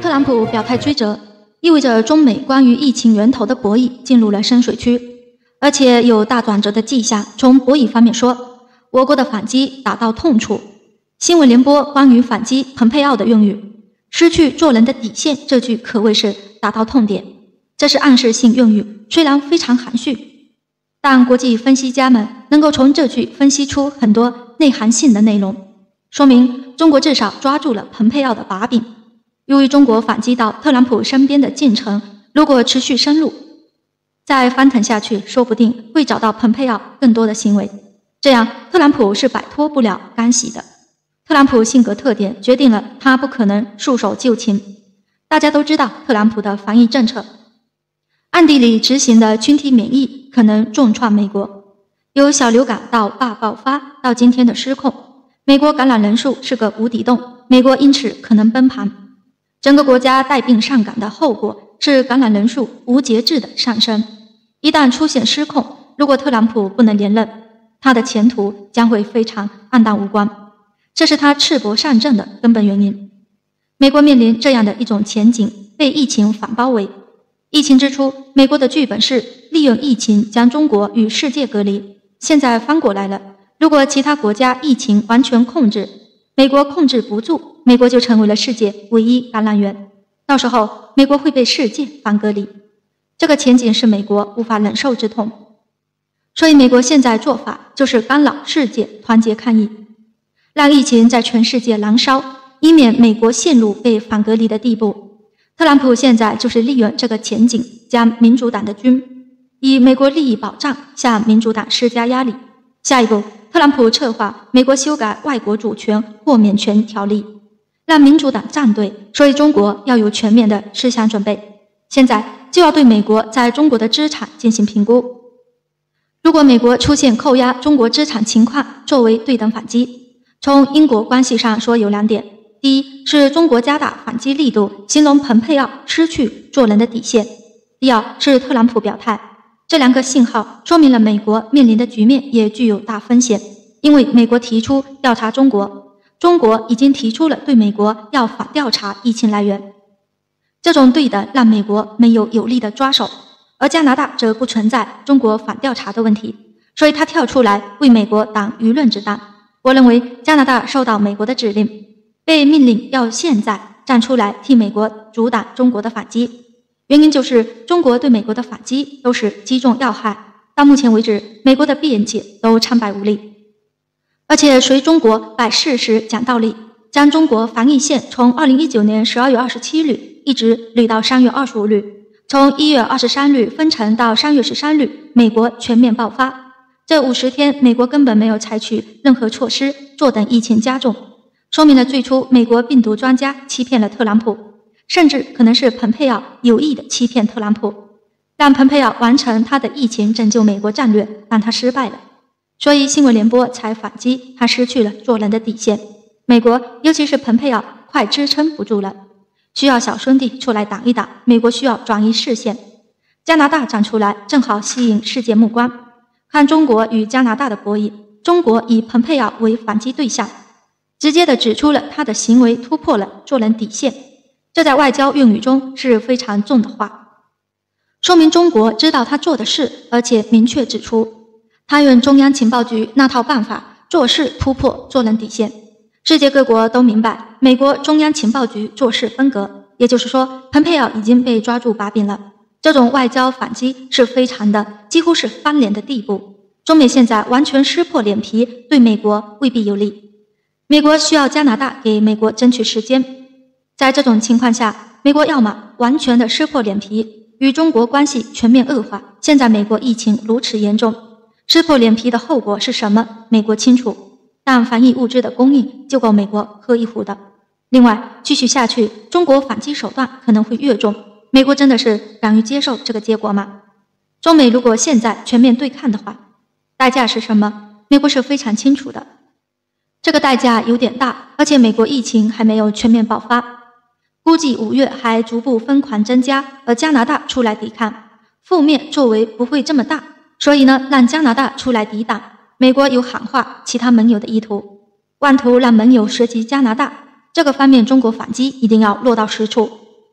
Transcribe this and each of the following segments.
特朗普表态追责，意味着中美关于疫情源头的博弈进入了深水区，而且有大转折的迹象。从博弈方面说，我国的反击打到痛处。新闻联播关于反击蓬佩奥的用语“失去做人的底线”这句可谓是打到痛点，这是暗示性用语，虽然非常含蓄，但国际分析家们能够从这句分析出很多内涵性的内容，说明中国至少抓住了蓬佩奥的把柄。由于中国反击到特朗普身边的进程如果持续深入，再翻腾下去，说不定会找到蓬佩奥更多的行为，这样特朗普是摆脱不了干系的。特朗普性格特点决定了他不可能束手就擒。大家都知道特朗普的防疫政策，暗地里执行的群体免疫可能重创美国，由小流感到大爆发到今天的失控，美国感染人数是个无底洞，美国因此可能崩盘。整个国家带病上岗的后果是感染人数无节制的上升。一旦出现失控，如果特朗普不能连任，他的前途将会非常黯淡无光，这是他赤膊上阵的根本原因。美国面临这样的一种前景，被疫情反包围。疫情之初，美国的剧本是利用疫情将中国与世界隔离，现在翻过来了，如果其他国家疫情完全控制，美国控制不住，美国就成为了世界唯一感染源，到时候美国会被世界反隔离，这个前景是美国无法忍受之痛。所以美国现在做法就是干扰世界团结抗疫，让疫情在全世界燃烧，以免美国陷入被反隔离的地步。特朗普现在就是利用这个前景，将民主党的军以美国利益保障向民主党施加压力。下一步，特朗普策划美国修改外国主权豁免权条例，让民主党站队，所以中国要有全面的思想准备。现在就要对美国在中国的资产进行评估。如果美国出现扣押中国资产情况作为对等反击，从因果关系上说有两点：第一，是中国加大反击力度，形容蓬佩奥失去做人的底线；第二，是特朗普表态。这两个信号说明了美国面临的局面也具有大风险，因为美国提出调查中国，中国已经提出了对美国要反调查疫情来源。这种对等让美国没有有力的抓手，而加拿大则不存在中国反调查的问题，所以他跳出来为美国挡舆论子弹。我认为加拿大受到美国的指令，被命令要现在站出来替美国阻挡中国的反击，原因就是中国对美国的反击都是击中要害，到目前为止美国的辩解都苍白无力。而且随中国摆事实讲道理，将中国防疫线从2019年12月27日一直捋到3月25日，从1月23日分成到3月13日美国全面爆发。这50天美国根本没有采取任何措施，坐等疫情加重，说明了最初美国病毒专家欺骗了特朗普，甚至可能是蓬佩奥有意的欺骗特朗普，让蓬佩奥完成他的疫情拯救美国战略，让他失败了。所以新闻联播才反击他失去了做人的底线。美国尤其是蓬佩奥快支撑不住了，需要小兄弟出来挡一挡，美国需要转移视线。加拿大站出来正好吸引世界目光，看中国与加拿大的博弈，中国以蓬佩奥为反击对象，直接地指出了他的行为突破了做人底线，这在外交用语中是非常重的话，说明中国知道他做的事，而且明确指出他用中央情报局那套办法做事突破做人底线。世界各国都明白美国中央情报局做事风格，也就是说蓬佩奥已经被抓住把柄了，这种外交反击是非常的几乎是翻脸的地步。中美现在完全撕破脸皮，对美国未必有利，美国需要加拿大给美国争取时间。在这种情况下，美国要么完全的撕破脸皮，与中国关系全面恶化，现在美国疫情如此严重，撕破脸皮的后果是什么美国清楚，但防疫物资的供应就够美国喝一壶的。另外继续下去，中国反击手段可能会越重，美国真的是敢于接受这个结果吗？中美如果现在全面对抗的话，代价是什么？美国是非常清楚的，这个代价有点大，而且美国疫情还没有全面爆发，估计5月还逐步疯狂增加，而加拿大出来抵抗，负面作为不会这么大，所以呢，让加拿大出来抵挡，美国有喊话其他盟友的意图，妄图让盟友涉及加拿大，这个方面中国反击一定要落到实处。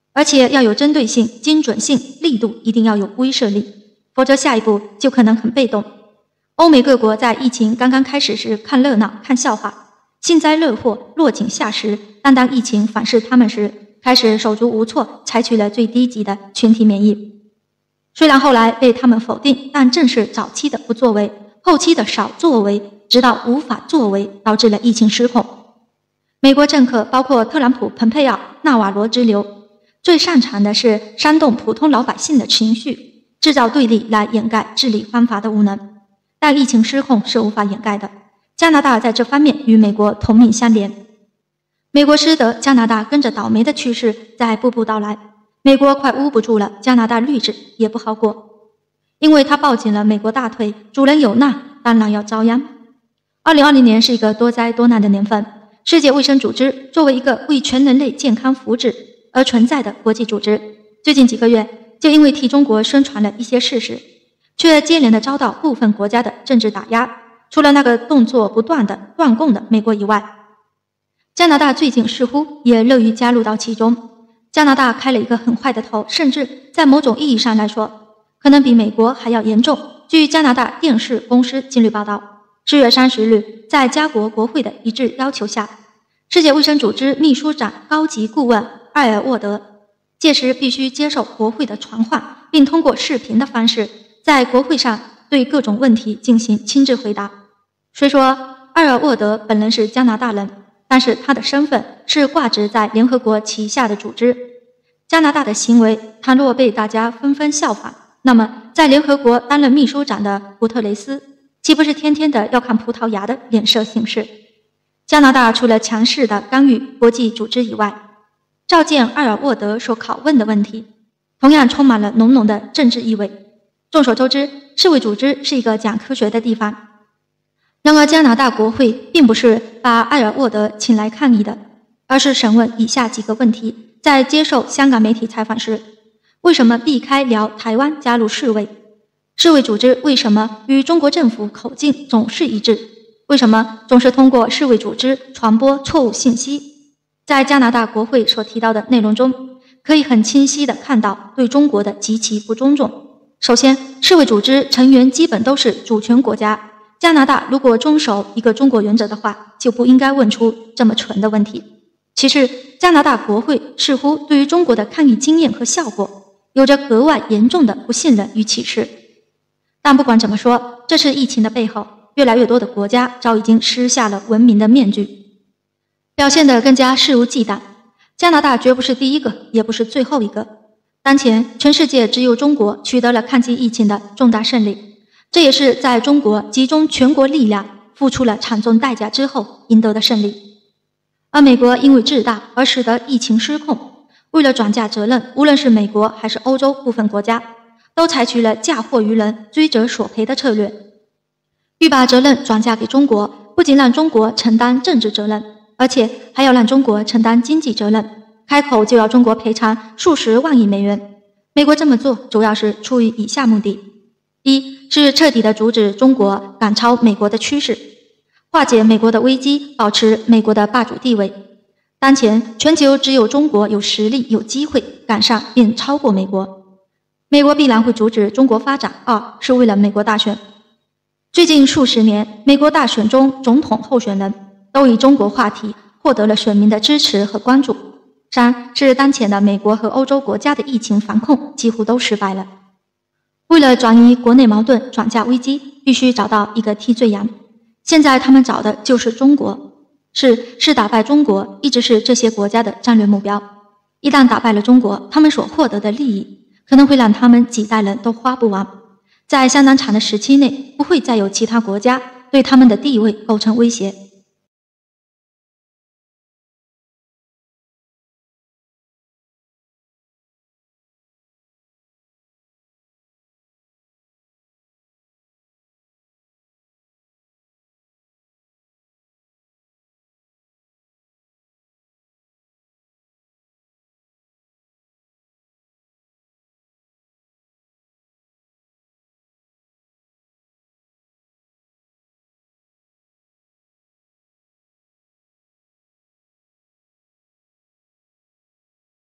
而且要有针对性、精准性，力度一定要有威慑力，否则下一步就可能很被动。欧美各国在疫情刚刚开始时看热闹、看笑话，幸灾乐祸、落井下石，但当疫情反噬他们时，开始手足无措，采取了最低级的群体免疫。虽然后来被他们否定，但正是早期的不作为，后期的少作为，直到无法作为，导致了疫情失控。美国政客包括特朗普、蓬佩奥、纳瓦罗之流，最擅长的是煽动普通老百姓的情绪，制造对立来掩盖治理方法的无能。但疫情失控是无法掩盖的，加拿大在这方面与美国同命相连。美国失德，加拿大跟着倒霉的趋势在步步到来。美国快捂不住了，加拿大律治也不好过，因为他抱紧了美国大腿，主人有难，当然要遭殃。2020年是一个多灾多难的年份，世界卫生组织作为一个为全人类健康福祉而存在的国际组织，最近几个月就因为替中国宣传了一些事实，却接连的遭到部分国家的政治打压，除了那个动作不断的断供的美国以外，加拿大最近似乎也乐于加入到其中。加拿大开了一个很坏的头，甚至在某种意义上来说，可能比美国还要严重。据加拿大电视公司近日报道，10月30日，在加国国会的一致要求下，世界卫生组织秘书长高级顾问艾尔沃德届时必须接受国会的传唤，并通过视频的方式在国会上对各种问题进行亲自回答。虽说艾尔沃德本人是加拿大人，但是他的身份是挂职在联合国旗下的组织。加拿大的行为倘若被大家纷纷效仿，那么在联合国担任秘书长的古特雷斯岂不是天天的要看葡萄牙的脸色行事？加拿大除了强势的干预国际组织以外，召见艾尔沃德所拷问的问题同样充满了浓浓的政治意味。众所周知，世卫组织是一个讲科学的地方，然而加拿大国会并不是把艾尔沃德请来抗议的，而是审问以下几个问题。在接受香港媒体采访时，为什么避开聊台湾加入世卫？世卫组织为什么与中国政府口径总是一致？为什么总是通过世卫组织传播错误信息？在加拿大国会所提到的内容中，可以很清晰地看到对中国的极其不尊重。首先，世卫组织成员基本都是主权国家，加拿大如果遵守一个中国原则的话，就不应该问出这么蠢的问题。其次，加拿大国会似乎对于中国的抗疫经验和效果有着格外严重的不信任与歧视。但不管怎么说，这次疫情的背后，越来越多的国家早已经撕下了文明的面具，表现得更加肆无忌惮。加拿大绝不是第一个，也不是最后一个。当前，全世界只有中国取得了抗击疫情的重大胜利，这也是在中国集中全国力量付出了惨重代价之后赢得的胜利。而美国因为自大而使得疫情失控，为了转嫁责任，无论是美国还是欧洲部分国家，都采取了嫁祸于人、追责索赔的策略，欲把责任转嫁给中国，不仅让中国承担政治责任，而且还要让中国承担经济责任，开口就要中国赔偿数十万亿美元。美国这么做主要是出于以下目的：一是彻底的阻止中国赶超美国的趋势，化解美国的危机，保持美国的霸主地位。当前全球只有中国有实力、有机会赶上并超过美国，美国必然会阻止中国发展。二是为了美国大选。最近数十年，美国大选中总统候选人都以中国话题获得了选民的支持和关注。三是当前的美国和欧洲国家的疫情防控几乎都失败了。为了转移国内矛盾、转嫁危机，必须找到一个替罪羊。现在他们找的就是中国，是打败中国，一直是这些国家的战略目标。一旦打败了中国，他们所获得的利益可能会让他们几代人都花不完。在相当长的时期内，不会再有其他国家对他们的地位构成威胁。